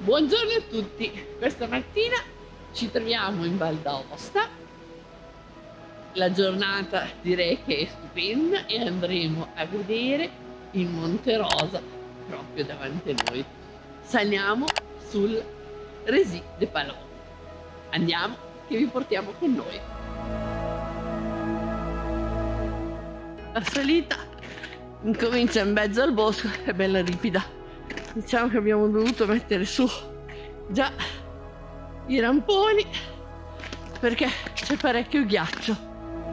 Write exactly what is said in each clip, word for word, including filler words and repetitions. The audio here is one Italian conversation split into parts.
Buongiorno a tutti, questa mattina ci troviamo in Val d'Aosta, la giornata direi che è stupenda e andremo a vedere il Monte Rosa proprio davanti a noi. Saliamo sul Récif de Palom, andiamo che vi portiamo con noi. La salita incomincia in mezzo al bosco, è bella ripida. Diciamo che abbiamo dovuto mettere su già i ramponi perché c'è parecchio ghiaccio.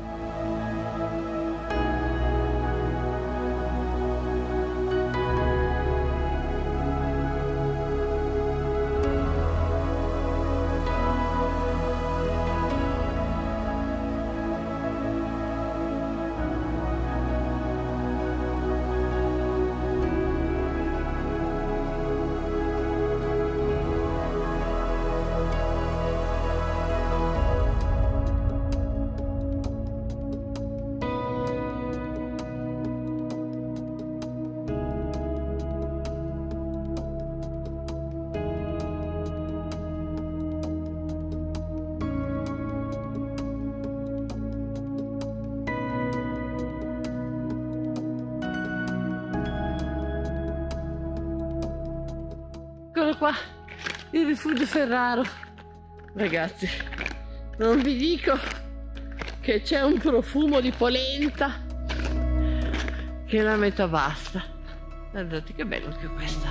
Eccolo qua, il rifugio Ferraro. Ragazzi, non vi dico che c'è un profumo di polenta che la metà basta. Guardate che bello anche questa.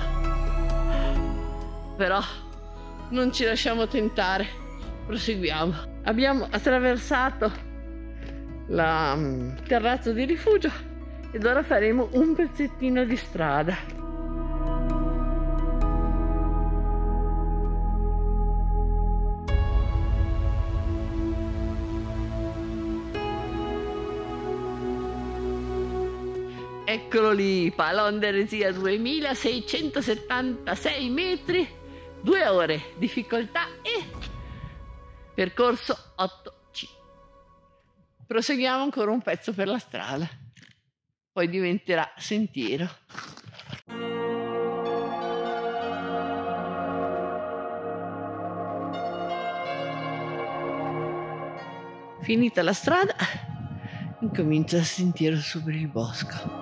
Però non ci lasciamo tentare, proseguiamo. Abbiamo attraversato la um, terrazza di rifugio ed ora faremo un pezzettino di strada. Eccolo lì, Palom de Récif a duemilaseicentosettantasei metri, due ore, difficoltà E, percorso otto C. Proseguiamo ancora un pezzo per la strada, poi diventerà sentiero. Finita la strada, incomincia il sentiero su per il bosco.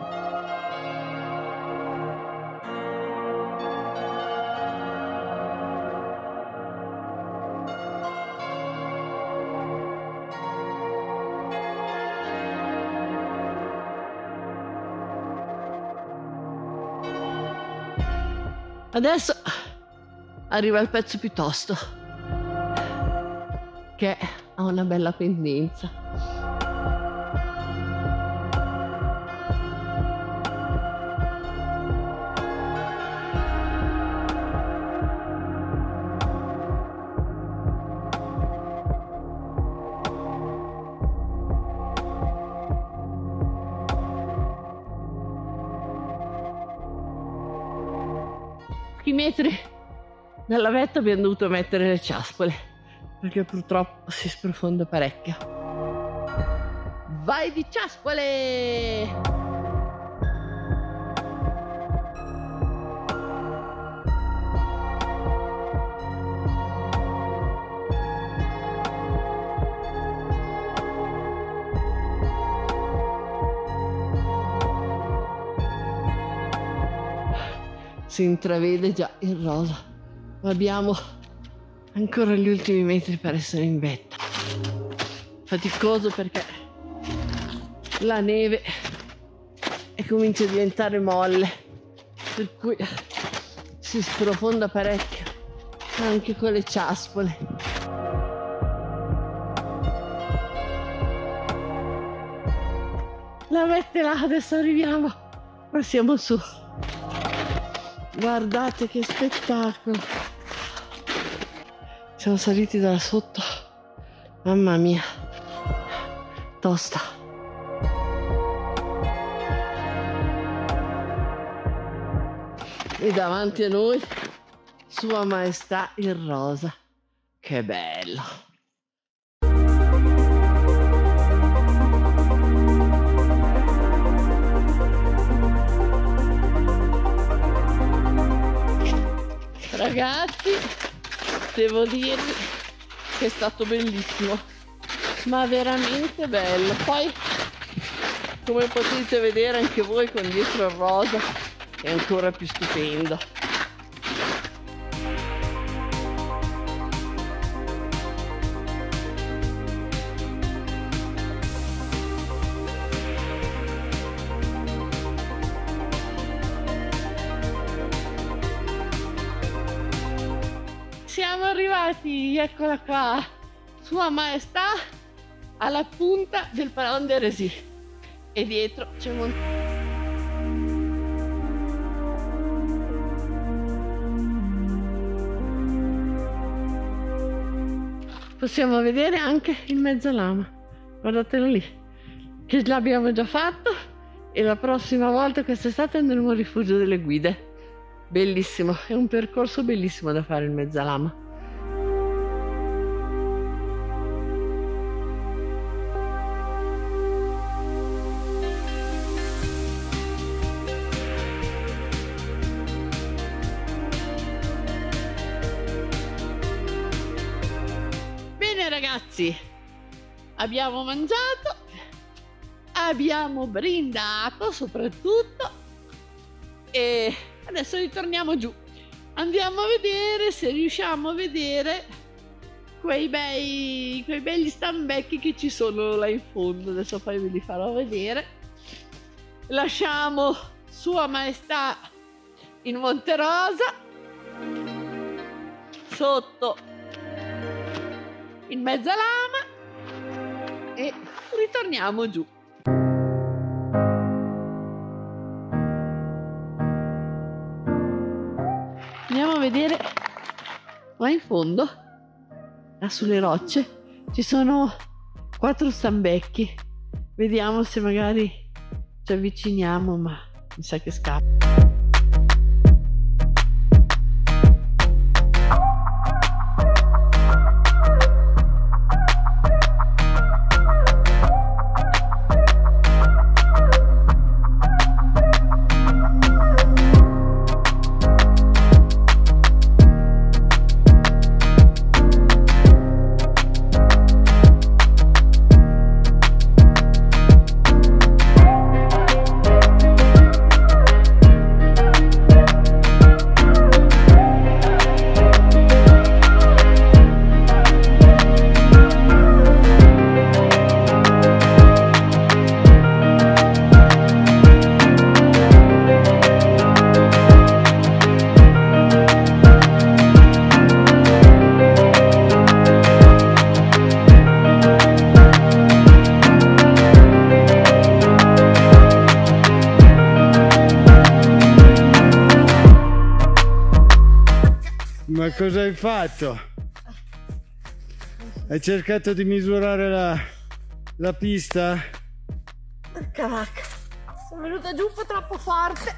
Adesso arriva il pezzo più tosto, che ha una bella pendenza. Metri dalla vetta abbiamo dovuto mettere le ciaspole perché purtroppo si sprofonda parecchio. Vai di ciaspole! Si intravede già il rosa, ma abbiamo ancora gli ultimi metri per essere in vetta. Faticoso perché la neve e comincia a diventare molle, per cui si sprofonda parecchio anche con le ciaspole. La vetta è là, adesso arriviamo, ma siamo su. Guardate che spettacolo! Siamo saliti da sotto, mamma mia, tosta. E davanti a noi Sua Maestà il Rosa. Che bello! ragazzi, devo dirvi che è stato bellissimo, ma veramente bello. Poi, come potete vedere anche voi, con dietro il rosa è ancora più stupendo. Siamo arrivati, eccola qua, Sua Maestà, alla punta del Paron d'Hérésie, e dietro c'è un possiamo vedere anche il Mezzalama, guardatelo lì, che l'abbiamo già fatto, e la prossima volta quest'estate andremo al Rifugio delle Guide. Bellissimo, è un percorso bellissimo da fare il Mezzalama. Bene ragazzi, abbiamo mangiato, abbiamo brindato soprattutto, e adesso ritorniamo giù. Andiamo a vedere se riusciamo a vedere quei bei, quei begli stambecchi che ci sono là in fondo. Adesso poi ve li farò vedere. Lasciamo Sua Maestà in Monte Rosa, sotto il Mezzalama, e ritorniamo giù. Andiamo a vedere qua in fondo, là sulle rocce, ci sono quattro stambecchi. Vediamo se magari ci avviciniamo, ma mi sa che scappa. Ma cosa hai fatto? Hai cercato di misurare la, la pista? Porca vacca, sono venuta giù un po' troppo forte.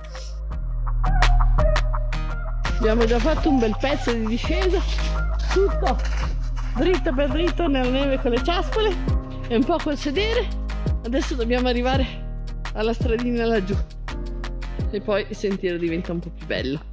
Abbiamo già fatto un bel pezzo di discesa, tutto dritto per dritto nella neve con le ciaspole e un po' col sedere. Adesso dobbiamo arrivare alla stradina laggiù e poi il sentiero diventa un po' più bello.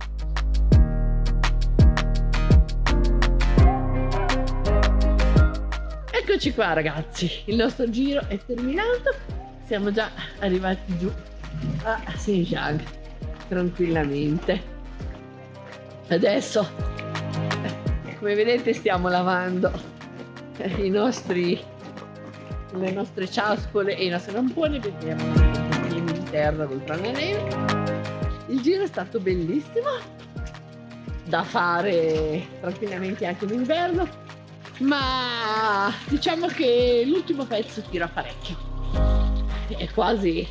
Eccoci qua ragazzi, il nostro giro è terminato, siamo già arrivati giù a Saint-Jean tranquillamente. Adesso, come vedete, stiamo lavando i nostri, le nostre ciaspole e i nostri lamponi, perché abbiamo un po' di terra oltre alla neve. Il giro è stato bellissimo, da fare tranquillamente anche in inverno, ma diciamo che l'ultimo pezzo tira parecchio, è quasi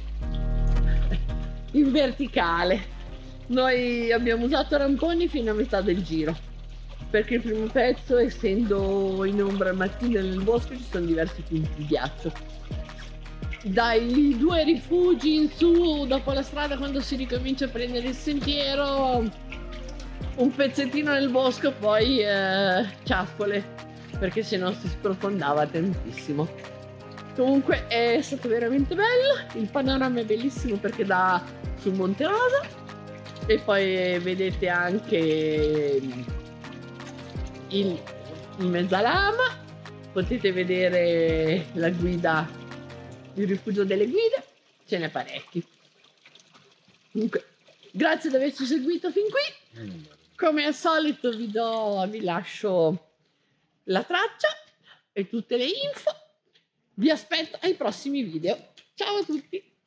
in verticale. Noi abbiamo usato ramponi fino a metà del giro, perché il primo pezzo, essendo in ombra al mattino nel bosco, ci sono diversi punti di ghiaccio. Dai due rifugi in su, dopo la strada, quando si ricomincia a prendere il sentiero, un pezzettino nel bosco, poi eh, ciaspole, perché sennò si sprofondava tantissimo. Comunque è stato veramente bello, il panorama è bellissimo perché dà sul Monte Rosa, E poi vedete anche il, il Mezzalama, potete vedere la guida, il rifugio delle guide, ce n'è parecchi. Comunque, grazie di averci seguito fin qui. Come al solito vi do, vi lascio la traccia e tutte le info. Vi aspetto ai prossimi video. Ciao a tutti!